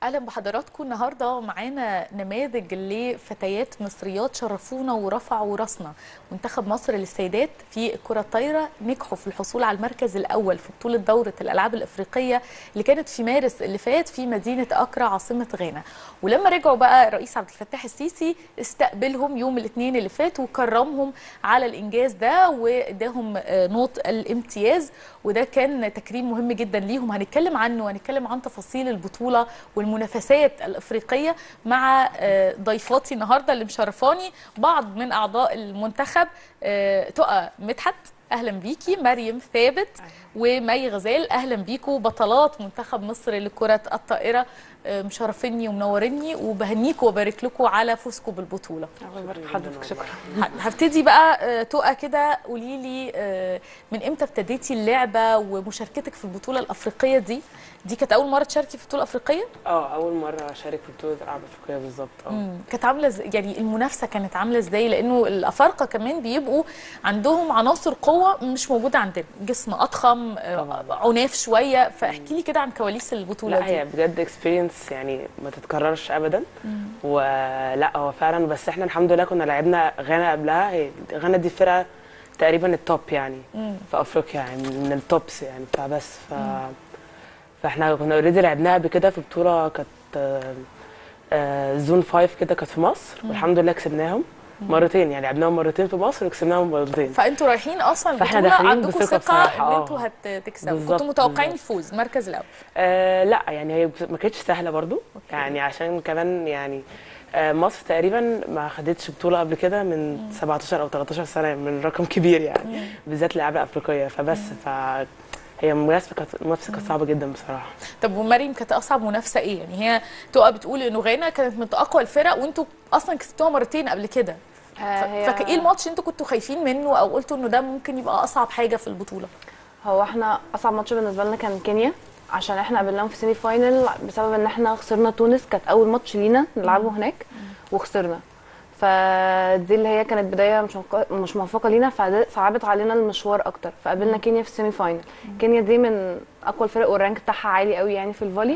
اهلا بحضراتكم. النهارده معانا نماذج لفتيات مصريات شرفونا ورفعوا راسنا. منتخب مصر للسيدات في الكره الطايره نجحوا في الحصول على المركز الاول في بطوله دوره الالعاب الافريقيه اللي كانت في مارس اللي فات في مدينه اكرا عاصمه غانا. ولما رجعوا بقى الرئيس عبد الفتاح السيسي استقبلهم يوم الاثنين اللي فات وكرمهم على الانجاز ده واداهم نوط الامتياز، وده كان تكريم مهم جدا ليهم. هنتكلم عنه وهنتكلم عن تفاصيل البطوله والمنافسات الافريقيه مع ضيفاتي النهارده اللي مشرفاني بعض من اعضاء المنتخب. تقى مدحت اهلا بيكي، مريم ثابت ومي غزال اهلا بيكوا، بطلات منتخب مصر لكره الطائره. مشرفيني ومنوريني وبهنيكوا وبارك لكم على فوزكم بالبطوله. حضرتك شكرا. هبتدي بقى تقى كده، قولي لي من امتى ابتديتي اللعبه ومشاركتك في البطوله الافريقيه دي كانت اول مره تشاركي في بطوله افريقيه؟ اول مره اشارك في بطوله الالعاب الافريقيه بالظبط. كانت عامله يعني المنافسه كانت عامله ازاي؟ لانه الافارقه كمان بيبقوا عندهم عناصر قوه مش موجوده عندنا، جسم اضخم، عناف شويه، فاحكي لي كده عن كواليس البطوله لا دي. هي بجد اكسبيرينس يعني ما تتكررش ابدا. ولا هو فعلا، بس احنا الحمد لله كنا لعبنا غانا قبلها. غانا دي فرقه تقريبا التوب يعني في افريقيا، يعني من التوبس يعني بتاع بس فاحنا كنا اوريدي لعبناها قبل كده في بطوله كانت زون 5 كده، كانت في مصر والحمد لله كسبناهم مرتين. يعني لعبناهم مرتين في مصر وكسبناهم مرتين. فانتوا رايحين اصلا فاحنا البطوله داخلين عندكم بثقة ثقه بصراحة. ان انتوا هتكسبوا، كنتوا متوقعين الفوز المركز الاول؟ لا يعني هي ما كانتش سهله برضو. يعني عشان كمان يعني مصر تقريبا ما خدتش بطوله قبل كده من 17 او 13 سنه، من رقم كبير يعني بالذات الالعاب الافريقيه. فبس هي المنافسه كانت صعبه جدا بصراحه. طب ومريم كانت اصعب منافسه ايه؟ يعني هي تقى بتقول انه غانا كانت من اقوى الفرق وانتوا اصلا كسبتوها مرتين قبل كده. فايه الماتش انتوا كنتوا خايفين منه او قلتوا انه ده ممكن يبقى اصعب حاجه في البطوله؟ هو احنا اصعب ماتش بالنسبه لنا كان كينيا، عشان احنا قابلناهم في سيمي فاينل بسبب ان احنا خسرنا تونس. كانت اول ماتش لينا نلعبه هناك وخسرنا، فدي اللي هي كانت بدايه مش موفقه لينا، فصعبت علينا المشوار اكتر. فقابلنا كينيا في السيمي فاينل. كينيا دي من اقوى الفرق والرانك بتاعها عالي قوي يعني في الفولي.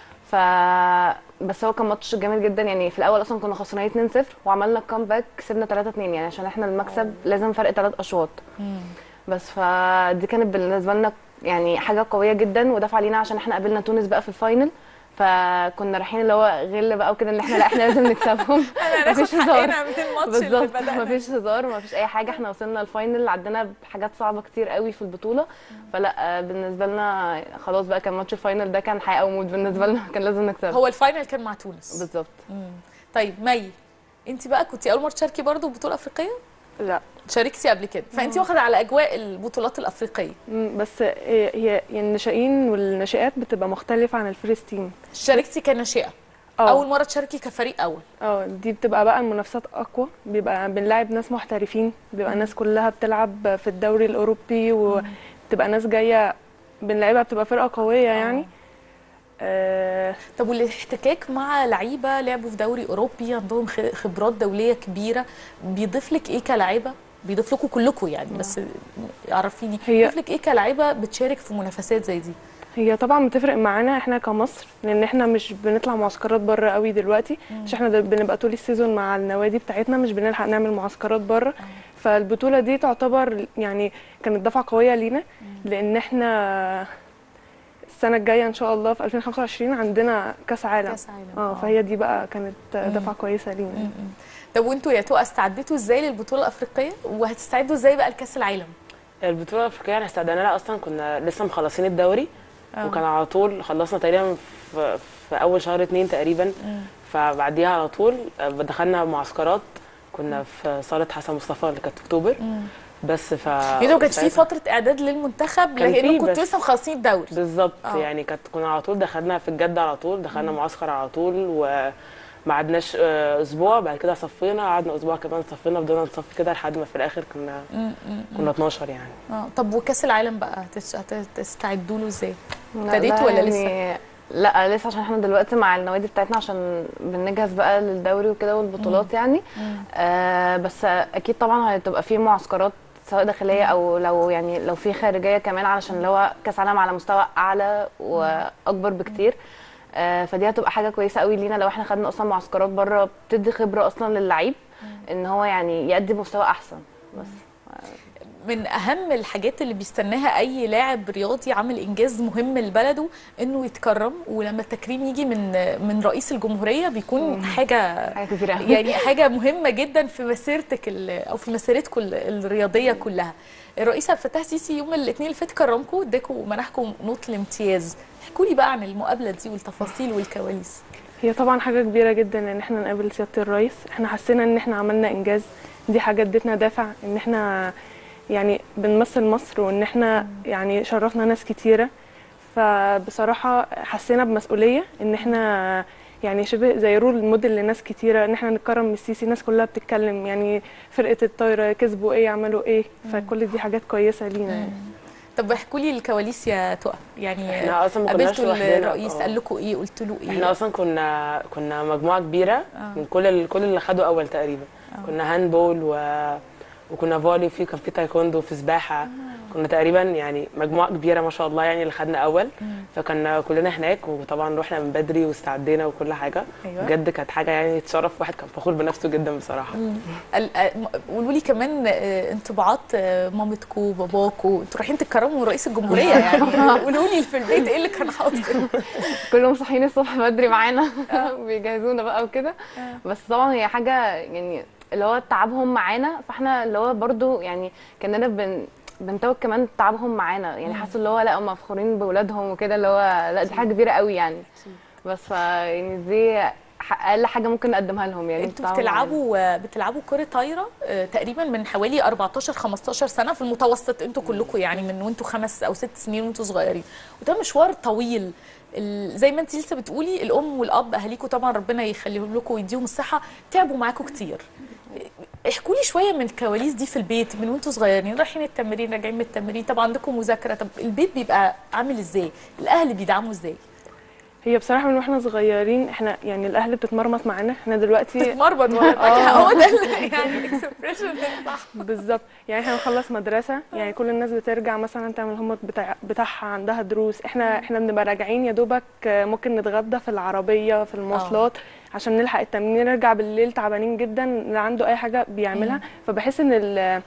بس هو كان ماتش جامد جدا. يعني في الاول اصلا كنا خسرانين 2-0 وعملنا كامباك كسبنا 3-2، يعني عشان احنا المكسب لازم فرق 3 اشواط. بس فدي كانت بالنسبه لنا يعني حاجه قويه جدا ودفع لينا، عشان احنا قابلنا تونس بقى في الفاينل. فكنا رايحين اللي هو غل بقى وكده، ان احنا لا احنا لازم نكسبهم. مفيش هزار من الماتش اللي بدأنا. مفيش هزار مفيش اي حاجه. احنا وصلنا الفاينل عدينا بحاجات صعبه كتير قوي في البطوله. فلا بالنسبه لنا خلاص بقى كان ماتش الفاينل ده كان حياه او موت بالنسبه لنا، كان لازم نكسبه. هو الفاينل كان مع تونس بالظبط. طيب مي، انت بقى كنتي اول مره تشاركي برضو بطوله افريقيه؟ لا شاركتي قبل كده، فانت واخده على اجواء البطولات الافريقيه. بس هي يعني الناشئين والناشئات بتبقى مختلفه عن الفيرست تيم. شاركتي كناشئه؟ اول مره تشاركي كفريق اول؟ دي بتبقى بقى المنافسات اقوى، بيبقى بنلاعب ناس محترفين، بيبقى ناس كلها بتلعب في الدوري الاوروبي وبتبقى ناس جايه بنلعبها، بتبقى فرقه قويه يعني. طب والاحتكاك مع لعيبه لعبوا في دوري اوروبي عندهم خبرات دوليه كبيره بيضيف لك ايه كلاعيبه؟ بيضيف لكم كلكم يعني بس عرفيني بيضيف لك ايه كلاعيبه بتشارك في منافسات زي دي؟ هي طبعا بتفرق معانا احنا كمصر، لان احنا مش بنطلع معسكرات بره قوي دلوقتي، عشان احنا بنبقى طول السيزون مع النوادي بتاعتنا، مش بنلحق نعمل معسكرات بره. فالبطوله دي تعتبر يعني كانت دفعه قويه لينا، لان احنا السنه الجايه ان شاء الله في 2025 عندنا كاس عالم. فهي دي بقى كانت دفعه كويسه لينا. طب وانتوا يا تقى استعدتوا ازاي للبطوله الافريقيه وهتستعدوا ازاي بقى لكاس العالم؟ البطوله الافريقيه احنا استعدنا لها اصلا، كنا لسه مخلصين الدوري وكان على طول خلصنا تقريبا في اول شهر 2 تقريبا. فبعديها على طول دخلنا معسكرات، كنا في صاله حسن مصطفى اللي كانت في اكتوبر. بس يعني كانت في فتره اعداد للمنتخب لانه كنتوا لسه مخلصين الدوري بالظبط. يعني كنا على طول دخلنا في الجد على طول، دخلنا معسكر على طول وما قعدناش اسبوع. بعد كده صفينا، قعدنا اسبوع كمان صفينا، فضلنا نصفي كده لحد ما في الاخر كنا 12 يعني. طب وكاس العالم بقى هتستعدوا له ازاي؟ ابتديتوا ولا لسه؟ لا لسه، عشان احنا دلوقتي مع النوادي بتاعتنا عشان بنجهز بقى للدوري وكده والبطولات يعني. بس اكيد طبعا هتبقى في معسكرات سواء داخليه او لو في خارجيه كمان، علشان اللي هو كاس عالم على مستوى اعلى واكبر بكتير. فدي هتبقى حاجه كويسه قوي لينا لو احنا خدنا اصلا معسكرات بره، بتدي خبره اصلا للعيب ان هو يعني يقدم مستوى احسن. بس من اهم الحاجات اللي بيستناها اي لاعب رياضي عامل انجاز مهم لبلده انه يتكرم، ولما التكريم يجي من رئيس الجمهوريه بيكون حاجه كبيره يعني حاجه مهمه جدا في مسيرتك او في مسيرتكم الرياضيه كلها. الرئيس عبد الفتاح السيسي يوم الاثنين اللي فات كرمكم، اداكم منحكم نوط الامتياز. احكوا لي بقى عن المقابله دي والتفاصيل والكواليس. هي طبعا حاجه كبيره جدا ان احنا نقابل سياده الرئيس، احنا حسينا ان احنا عملنا انجاز، دي حاجه ادتنا دافع ان احنا يعني بنمثل مصر، وان احنا يعني شرفنا ناس كتيره. فبصراحه حسينا بمسؤوليه ان احنا يعني شبه زي رول موديل لناس كتيره، ان احنا نتكرم من السيسي. الناس كلها بتتكلم يعني فرقه الطايره كسبوا ايه، عملوا ايه، فكل دي حاجات كويسه لينا يعني. طب احكوا لي الكواليس يا تقى، يعني احنا اصلا ما كناش قابلتوا لوحدنا. الرئيس قال لكم ايه، قلت له ايه؟ احنا اصلا كنا مجموعه كبيره من كل اللي خدوا اول تقريبا. كنا هاندبول وكنا فولي، كان في تايكوندو، في سباحه. كنا تقريبا يعني مجموعه كبيره ما شاء الله يعني اللي خدنا اول. فكنا كلنا هناك، وطبعا رحنا من بدري واستعدينا وكل حاجه. أيوة. بجد كانت حاجه يعني تشرف، واحد كان فخور بنفسه جدا بصراحه. قولوا لي كمان انطباعات مامتكم وباباكم، انتوا رايحين تتكرموا رئيس الجمهوريه يعني. قولوا لي في البيت ايه اللي كان حاصل. كلهم صاحيين الصبح بدري معانا وبيجهزونا بقى وكده. بس طبعا هي حاجه يعني اللي هو تعبهم معانا، فاحنا اللي هو برضو يعني كاننا بنتوج كمان تعبهم معانا، يعني حاسوا اللي هو لا هم فخورين باولادهم وكده، اللي هو لا دي حاجه كبيره قوي يعني. بس يعني دي اقل حاجه ممكن نقدمها لهم يعني. انتوا بتلعبوا كره طايره تقريبا من حوالي 14 15 سنه في المتوسط، انتوا كلكم يعني من وانتوا 5 أو 6 سنين وانتوا صغيرين، وده مشوار طويل. زي ما انت لسه بتقولي الام والاب اهاليكم طبعا ربنا يخليهم لكم ويديهم الصحه، تعبوا معاكم كتير. احكوا لي شويه من الكواليس دي في البيت من وانتوا صغيرين، رايحين التمرين راجعين من التمرين، طبعا عندكم مذاكره، طب البيت بيبقى عامل ازاي؟ الاهل بيدعموا ازاي؟ هي بصراحه من واحنا صغيرين احنا يعني الاهل بتتمرمط معانا. احنا دلوقتي بتتمرمط هو ده يعني الاكسبريشن الصح بالظبط. يعني احنا نخلص مدرسه، يعني كل الناس بترجع مثلا تعمل الهوم بتاعها، عندها دروس، احنا بنبقى راجعين يا دوبك ممكن نتغدى في العربيه في المواصلات عشان نلحق التمرين، نرجع بالليل تعبانين جدا، اللي عنده اي حاجه بيعملها. فبحس ان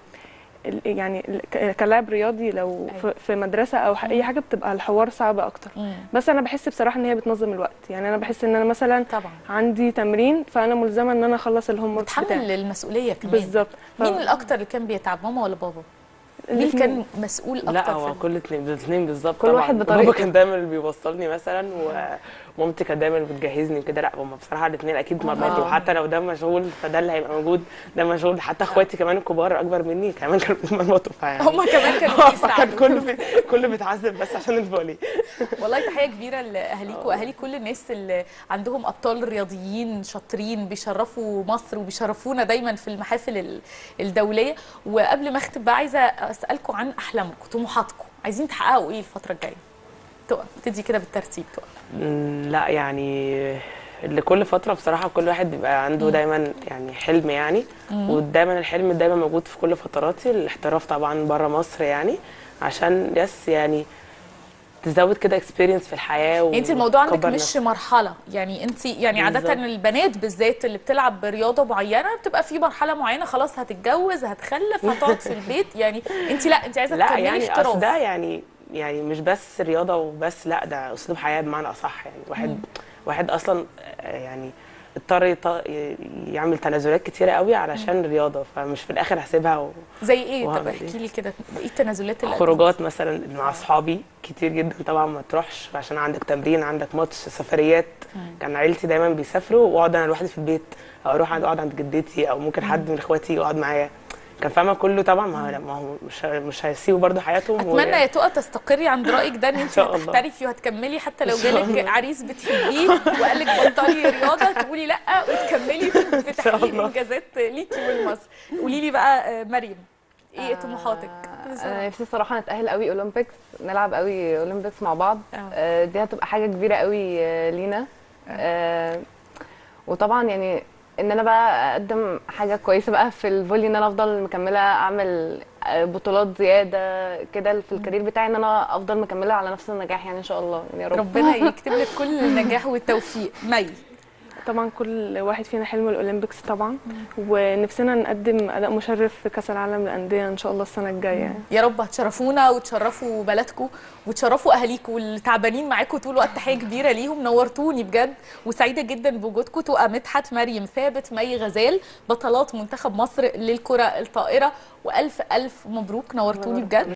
يعني كلاعب رياضي لو في مدرسه او اي حاجه بتبقى الحوار صعب اكتر. بس انا بحس بصراحه ان هي بتنظم الوقت، يعني انا بحس ان انا مثلا طبعا عندي تمرين فانا ملزمه ان انا اخلص الهوم ورك بتاعي. بتحمل المسؤوليه كمان بالظبط. مين الاكتر اللي كان بيتعب، ماما ولا بابا؟ مين كان مسؤول اكتر؟ لا هو كل الاثنين بالظبط. كل واحد بطريقته. بابا كان دايما اللي بيوصلني مثلا، ومامتي كانت دايما اللي بتجهزني كده. لا هم بصراحه الاثنين اكيد مرمطوا، وحتى لو ده مشغول فده اللي هيبقى موجود، ده مشغول. حتى اخواتي كمان الكبار اكبر مني كمان كانوا بيتمرمطوا، فيعني هم كمان كانوا بيساعدوا. كله بيتعذب بس عشان الفولي. والله تحيه كبيره لاهاليكم واهالي كل الناس اللي عندهم ابطال رياضيين شاطرين بيشرفوا مصر وبيشرفونا دايما في المحافل الدوليه. وقبل ما اختم بقى عايزه اسالكم عن احلامكم طموحاتكم، عايزين تحققوا ايه الفتره الجايه؟ تدي كده بالترتيب. لا يعني لكل فتره بصراحه كل واحد بيبقى عنده دايما يعني حلم يعني. ودايما الحلم دايما موجود في كل فتراتي. الاحتراف طبعا بره مصر يعني، عشان يعني تزود كده اكسبيرينس في الحياه. يعني انت الموضوع عندك مش نفسك. مرحله، يعني انت يعني عاده البنات بالذات اللي بتلعب رياضه معينه بتبقى في مرحله معينه خلاص هتتجوز هتخلف هتقعد في البيت، يعني انت لا انت عايزه تكملي يعني احتراف. اصل ده يعني مش بس رياضه وبس، لا ده اسلوب حياه بمعنى اصح. يعني واحد اصلا يعني اضطر يعمل تنازلات كتيره قوي علشان الرياضه، فمش في الاخر هسيبها زي ايه؟ طب احكي لي كده ايه التنازلات اللي خروجات مثلا مع اصحابي كتير جدا طبعا ما تروحش عشان عندك تمرين عندك ماتش، سفريات. كان عيلتي دايما بيسافروا واقعد انا لوحدي في البيت، او اروح اقعد عند جدتي، او ممكن حد من اخواتي يقعد معايا. كان فاهمه كله طبعا، ما هو مش هيسيبوا برضو حياتهم. اتمنى يا تقى تستقري عند رايك ده، ان انت هتحترفي وهتكملي حتى لو جالك عريس بتحبيه وقال لك بطلي رياضه تقولي لا وتكملي في تحقيق انجازات ليكي ولمصر. قولي لي بقى مريم ايه طموحاتك؟ انا نفسي الصراحه نتاهل قوي اولمبيكس، نلعب قوي اولمبيكس مع بعض. دي هتبقى حاجه كبيره قوي لينا. وطبعا يعني ان انا بقى اقدم حاجه كويسه بقى في الفولي، ان انا افضل مكمله اعمل بطولات زياده كده في الكارير بتاعي، ان انا افضل مكمله على نفس النجاح يعني ان شاء الله يعني يا رب. ربنا يكتب لك كل النجاح والتوفيق. مي. طبعا كل واحد فينا حلمه الاولمبيكس طبعا، ونفسنا نقدم اداء مشرف في كاس العالم للانديه ان شاء الله السنه الجايه يعني. يا رب هتشرفونا وتشرفوا بلدكم وتشرفوا اهاليكم واللي تعبانين معاكم طول الوقت. تحيه كبيره ليهم، نورتوني بجد وسعيده جدا بوجودكم. تقى مدحت، مريم ثابت، مي غزال، بطلات منتخب مصر للكره الطائره، والف الف مبروك، نورتوني بجد.